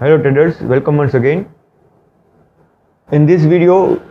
Hello traders, welcome once again. In this video,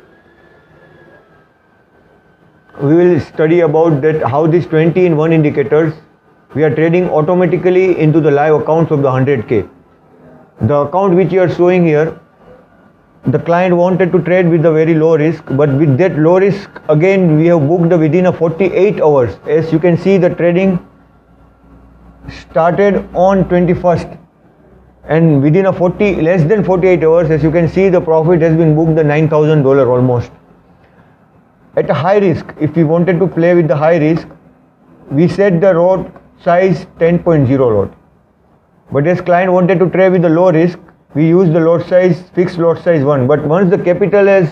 we will study about that how these 20 in 1 indicators we are trading automatically into the live accounts of the 100k. The account which you are showing here, the client wanted to trade with a very low risk, but with that low risk again we have booked within a 48 hours. As you can see, the trading started on 21st. And within a less than 48 hours, as you can see, the profit has been booked the $9,000 almost. At a high risk, if we wanted to play with the high risk, we set the lot size 10.0 lot. But as client wanted to trade with the low risk, we use the lot size, fixed lot size 1. But once the capital has,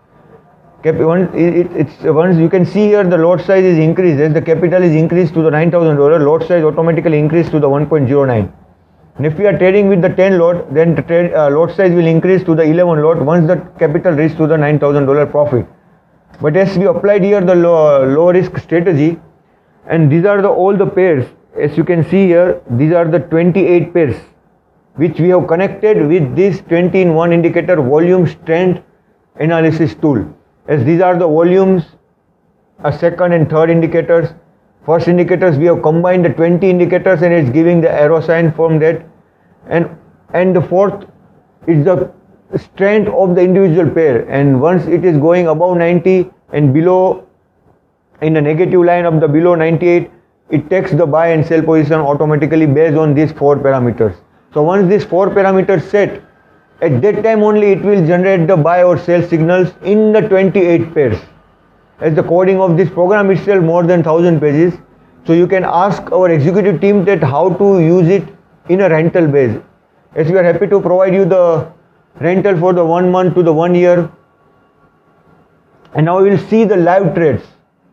once you can see here the lot size is increased, as the capital is increased to the $9,000, lot size automatically increased to the 1.09. And if we are trading with the 10 lot, then the lot size will increase to the 11 lot once the capital reaches to the $9,000 profit. But as we applied here the low risk strategy, and these are all the pairs, as you can see here, these are the 28 pairs which we have connected with this 20 in 1 indicator volume strength analysis tool. As these are the volumes, second and third indicators. First indicators, we have combined the 20 indicators and it's giving the arrow sign from that, and the fourth is the strength of the individual pair, and once it is going above 90 and below, in the negative line of the below 98, it takes the buy and sell position automatically based on these 4 parameters. So once these 4 parameters set, at that time only it will generate the buy or sell signals in the 28 pairs. As the coding of this program itself more than 1000 pages, so you can ask our executive team that how to use it in a rental base. As we are happy to provide you the rental for the 1 month to the 1 year. And now we will see the live trades.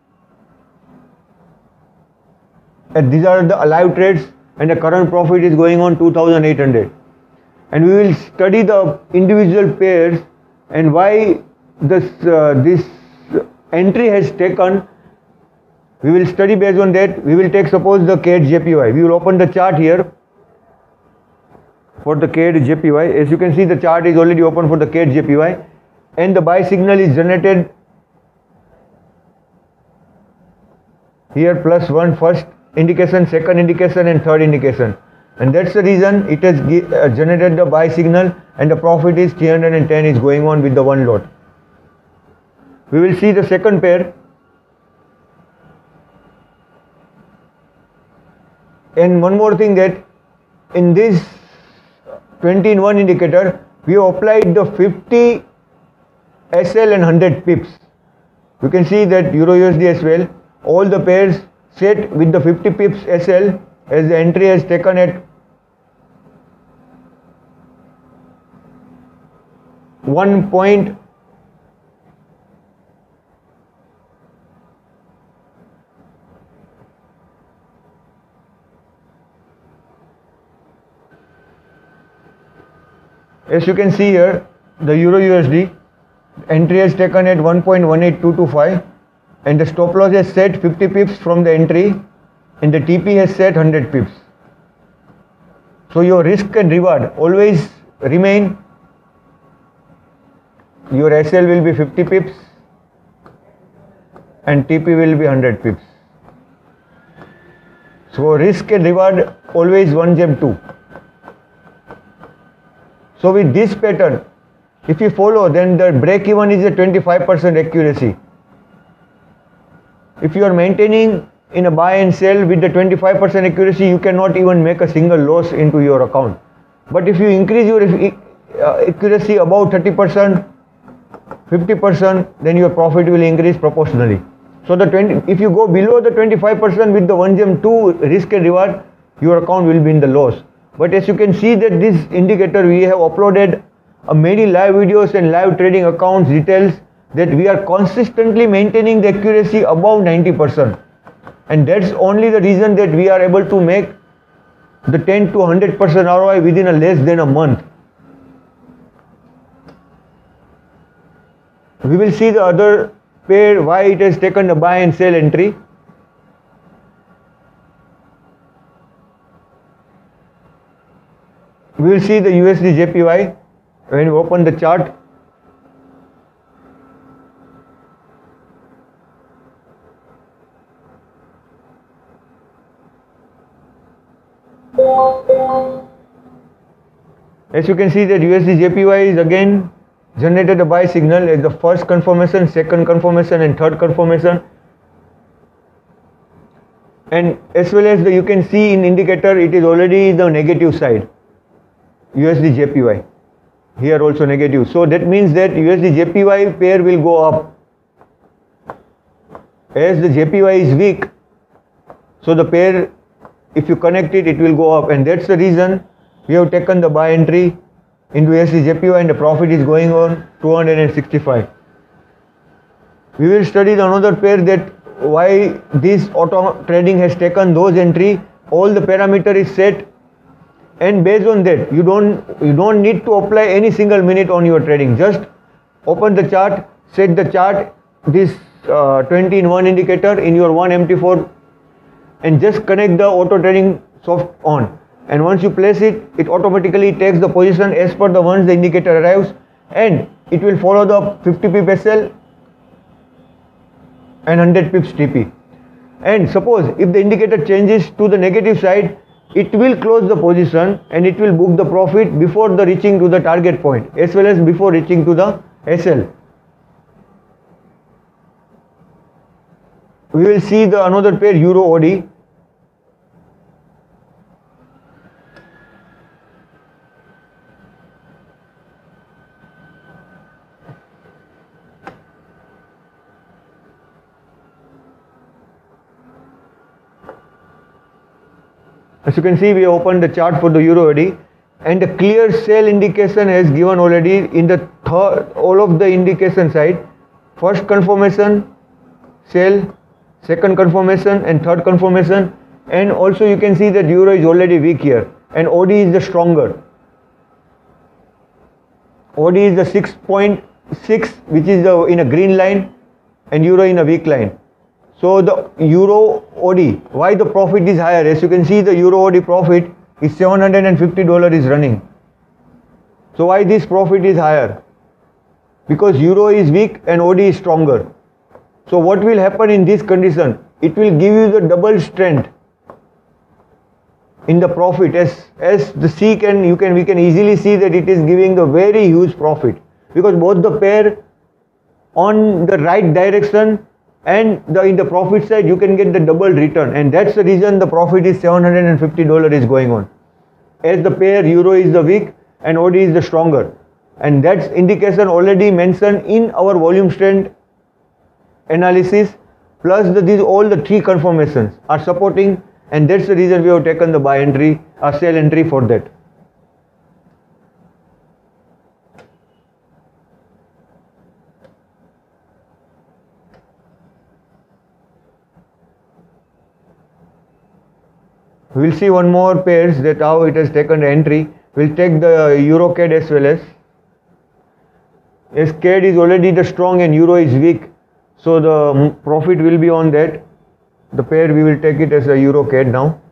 And these are the live trades, and the current profit is going on 2,800. And we will study the individual pairs and why this entry has taken. We will study based on that. We will take suppose the CAD JPY. We will open the chart here for the CAD JPY. As you can see, the chart is already open for the CAD JPY, and the buy signal is generated here +1 first indication, second indication and third indication, and that's the reason it has generated the buy signal, and the profit is 310 is going on with the 1 lot. We will see the second pair, and one more thing, that in this 20 in 1 indicator we have applied the 50 SL and 100 pips. You can see that Euro USD as well, all the pairs set with the 50 pips SL, as the entry has taken at 1 point. As you can see here, the Euro USD entry has taken at 1.18225, and the stop loss has set 50 pips from the entry, and the TP has set 100 pips. So your risk and reward always remain. Your SL will be 50 pips and TP will be 100 pips. So risk and reward always 1 gem 2. So with this pattern, if you follow, then the break even is a 25% accuracy. If you are maintaining in a buy and sell with the 25% accuracy, you cannot even make a single loss into your account. But if you increase your accuracy above 30%, 50%, then your profit will increase proportionally. So if you go below the 25% with the 1 gem 2 risk and reward, your account will be in the loss. But as you can see that this indicator, we have uploaded many live videos and live trading accounts details, that we are consistently maintaining the accuracy above 90%, and that's only the reason that we are able to make the 10 to 100% ROI within a less than a month. We will see the other pair, why it has taken the buy and sell entry. we will see the USD JPY when we open the chart. As you can see that USD JPY is again generated a buy signal as the first confirmation, second confirmation and third confirmation. And as well as you can see in indicator, it is already the negative side, USD JPY. Here also negative. So that means that USD JPY pair will go up. As the JPY is weak, so the pair, if you connect it, it will go up, and that's the reason we have taken the buy entry into USD JPY, and the profit is going on 265. We will study the another pair that why this auto trading has taken those entry. All the parameter is set, and based on that you don't need to apply any single minute on your trading. Just open the chart, set the chart, this 20 in 1 indicator in your 1 MT4, and just connect the auto trading soft on, and once you place it, it automatically takes the position as per the once the indicator arrives, and it will follow the 50 pip SL and 100 pips TP. And suppose if the indicator changes to the negative side, it will close the position and it will book the profit before the reaching to the target point as well as before reaching to the SL. We will see the another pair, Euro OD. As you can see, we opened the chart for the Euro OD, and a clear sell indication has given already in the all of the indication side. First confirmation, sell, second confirmation and third confirmation, and also you can see that Euro is already weak here and OD is the stronger. OD is the 6.6, which is in a green line, and Euro in a weak line. So the Euro OD, why the profit is higher? As you can see, the Euro OD profit is $750 is running. So why this profit is higher? Because Euro is weak and OD is stronger. So what will happen in this condition? It will give you the double strength in the profit. As the C can, we can easily see that it is giving a very huge profit, because both the pair on the right direction, and in the profit side you can get the double return, and that's the reason the profit is $750 is going on, as the pair Euro is the weak and OD is the stronger, and that's indication already mentioned in our volume strength analysis, plus all the three confirmations are supporting, and that's the reason we have taken the buy entry or sell entry for that. We will see one more pairs that how it has taken the entry. We will take the Euro CAD as well as CAD is already the strong and Euro is weak, so the profit will be on that. The pair we will take it as a Euro CAD now.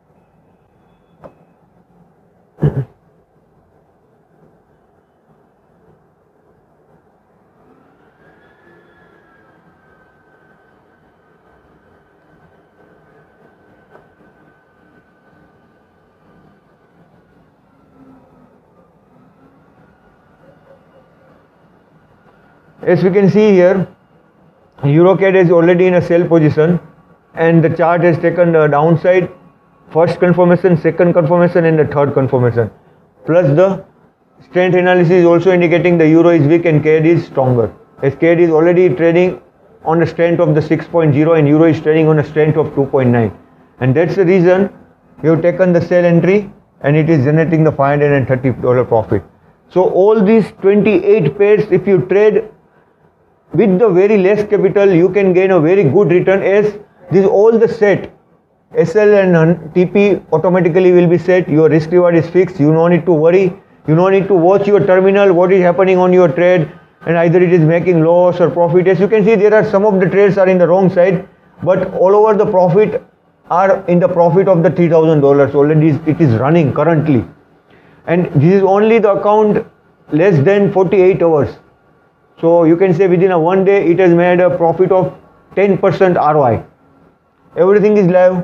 As we can see here, EuroCAD is already in a sell position, and the chart has taken the downside, first confirmation, second confirmation and the third confirmation. Plus the strength analysis is also indicating the Euro is weak and CAD is stronger. As CAD is already trading on the strength of the 6.0 and Euro is trading on a strength of 2.9. And that's the reason we have taken the sell entry, and it is generating the $530 profit. So all these 28 pairs, if you trade with the very less capital, you can gain a very good return, as this all the set SL and TP automatically will be set. Your risk reward is fixed. You don't need to worry. You don't need to watch your terminal, what is happening on your trade, and either it is making loss or profit. As you can see, there are some of the trades are in the wrong side, but all over the profit are in the profit of the $3,000 already. It is running currently. and this is only the account less than 48 hours. So you can say within a 1 day it has made a profit of 10% ROI. Everything is live,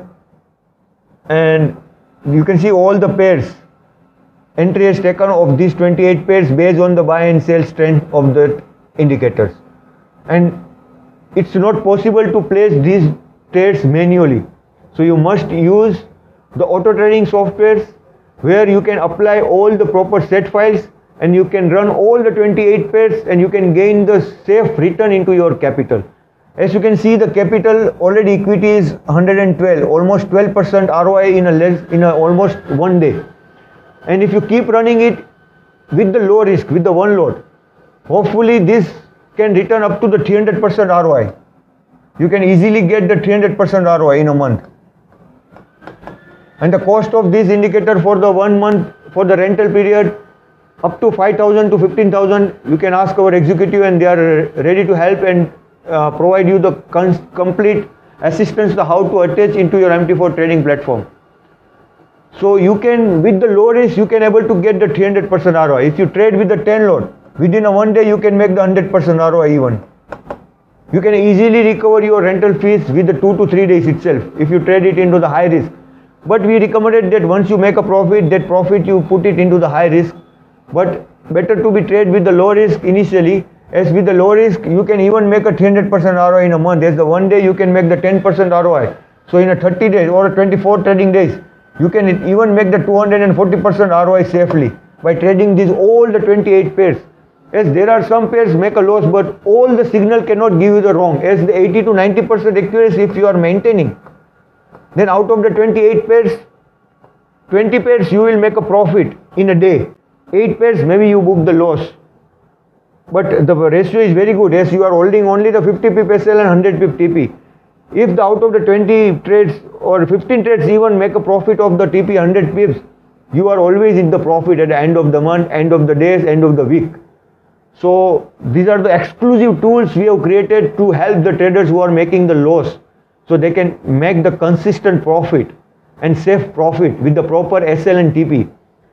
and you can see all the pairs. Entry has taken of these 28 pairs based on the buy and sell strength of the indicators. And it's not possible to place these trades manually. So you must use the auto trading softwares where you can apply all the proper set files and you can run all the 28 pairs and you can gain the safe return into your capital. As you can see, the capital already equity is 112, almost 12% ROI in almost 1 day. And if you keep running it with the low risk, with the one lot, hopefully this can return up to the 300% ROI. You can easily get the 300% ROI in a month. And the cost of this indicator for the 1 month, for the rental period, up to 5,000 to 15,000, you can ask our executive and they are ready to help and provide you the complete assistance to how to attach into your MT4 trading platform. So you can, with the low risk, you can able to get the 300% ROI. If you trade with the 10 lot, within a 1 day you can make the 100% ROI even. You can easily recover your rental fees with the 2 to 3 days itself if you trade it into the high risk. But we recommended that once you make a profit, that profit you put it into the high risk. But better to be trade with the low risk initially, as with the low risk you can even make a 300% ROI in a month. As the 1 day you can make the 10% ROI. So in a 30 days or a 24 trading days, you can even make the 240% ROI safely by trading these all the 28 pairs. As there are some pairs make a loss, but all the signal cannot give you the wrong. As the 80 to 90% accuracy if you are maintaining, then out of the 28 pairs, 20 pairs you will make a profit in a day. 8 pairs maybe you book the loss. But the ratio is very good as you are holding only the 50 pip SL and 100 pip TP. If the out of the 20 trades or 15 trades even make a profit of the TP 100 pips, you are always in the profit at the end of the month, end of the days, end of the week. So these are the exclusive tools we have created to help the traders who are making the loss, so they can make the consistent profit and safe profit with the proper SL and TP.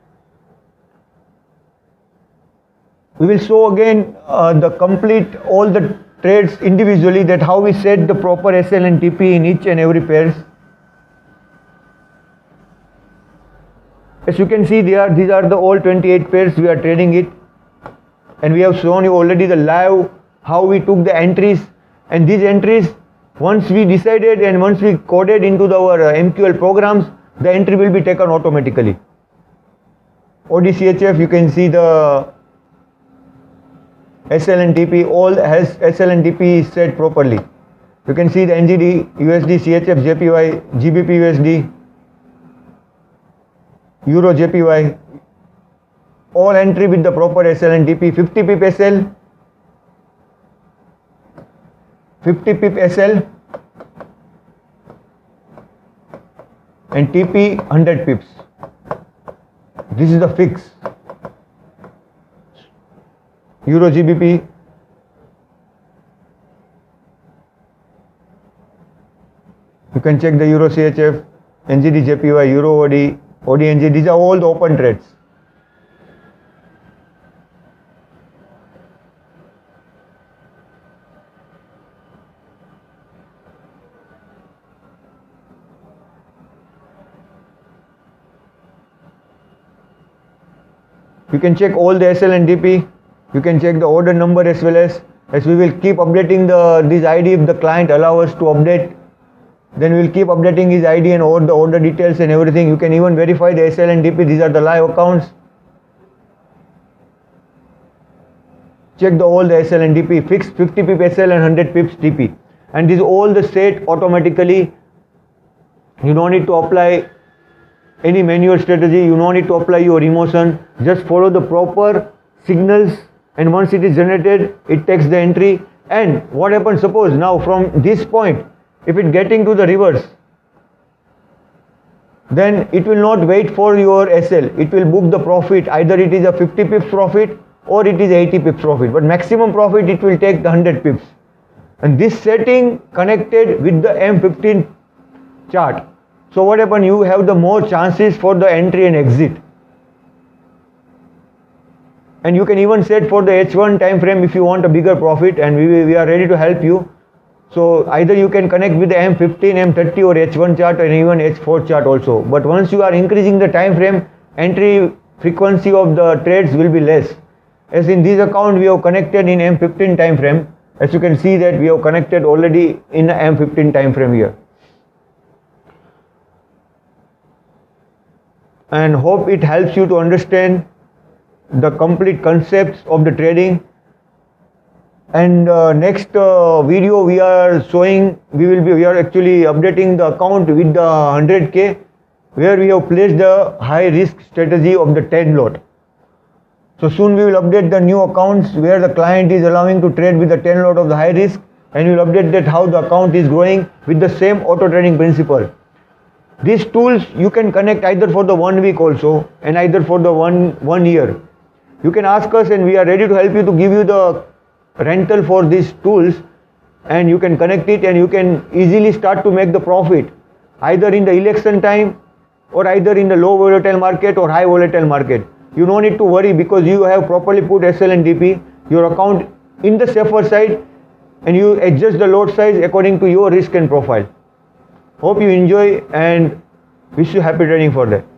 We will show again the complete all the trades individually, that how we set the proper SL and TP in each and every pairs. As you can see, these are the all 28 pairs we are trading it, and we have shown you already the live how we took the entries, and these entries once we decided and once we coded into our MQL programs, the entry will be taken automatically. ODCHF, you can see the SL and TP, all has SL and TP set properly. You can see the NGD, USD, CHF, JPY, GBP USD, Euro JPY, all entry with the proper SL and TP. 50 pip SL, 50 pip SL and TP 100 pips. This is the fix. Euro GBP, you can check the Euro CHF, NGD JPY, Euro OD, OD NG, these are all the open trades. You can check all the SL and DP. You can check the order number as well as we will keep updating this ID if the client allow us to update. Then we will keep updating his ID and all the order details and everything. You can even verify the SL and DP. These are the live accounts. Check all the SL and DP. Fixed 50 pip SL and 100 pips DP. And this all the set automatically. You don't need to apply any manual strategy. You don't need to apply your emotion. Just follow the proper signals, and once it is generated, it takes the entry. And what happens, suppose now from this point, if it getting to the reverse, then it will not wait for your SL. It will book the profit. Either it is a 50 pips profit or it is 80 pips profit. But maximum profit it will take the 100 pips. And this setting connected with the M15 chart. So what happens? You have the more chances for the entry and exit. and you can even set for the H1 time frame if you want a bigger profit, and we are ready to help you. So either you can connect with the M15, M30 or H1 chart and even H4 chart also. But once you are increasing the time frame, entry frequency of the trades will be less. As in this account we have connected in M15 time frame. As you can see that we have connected already in the M15 time frame here. And hope it helps you to understand the complete concepts of the trading. And next video we are showing, we are actually updating the account with the 100k, where we have placed the high risk strategy of the 10 lot. So soon we will update the new accounts where the client is allowing to trade with the 10 lot of the high risk, and we will update that how the account is growing with the same auto trading principle. These tools you can connect either for the 1 week also and either for the one year. You can ask us and we are ready to help you to give you the rental for these tools, and you can connect it and you can easily start to make the profit either in the election time or either in the low volatile market or high volatile market. You don't need to worry because you have properly put SL and DP, your account in the safer side, and you adjust the lot size according to your risk and profile. Hope you enjoy and wish you happy trading for that.